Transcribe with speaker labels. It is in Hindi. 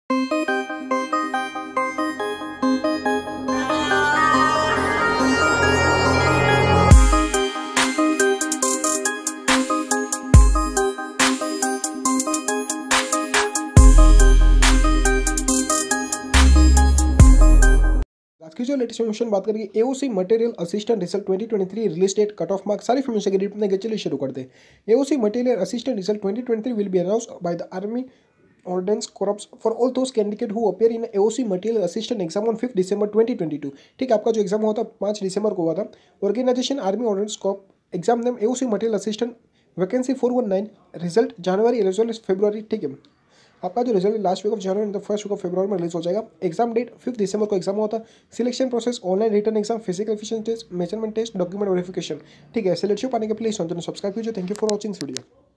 Speaker 1: आज की जो लेटेस्ट इन्फॉर्मेशन बात करेंगे AOC material assistant result 2023 release date cut off marks सारी इन्फॉर्मेशन के डिटेल में चलिए शुरू करते हैं। AOC material assistant result 2023 will be announced by the army ordnance corps for all those candidate who appear in AOC material assistant exam on 5 December 2022। ठीक है, आपका जो एग्जाम हुआ था 5 दिसंबर को हुआ था। Organisation army ordnance corp exam name AOC material assistant vacancy 419 result January as well as February. ठीक है, आपका जो result last week of January the first week of February में रिलीज हो जाएगा। एग्जाम डेट 5 दिसंबर को एग्जाम हुआ था। Selection process online written exam, physical efficiency test, measurement test, document verification. ठीक है, ऐसे लेक्चर पाने के प्लीज सब्सक्राइब कीजिए। Thank you for watching video.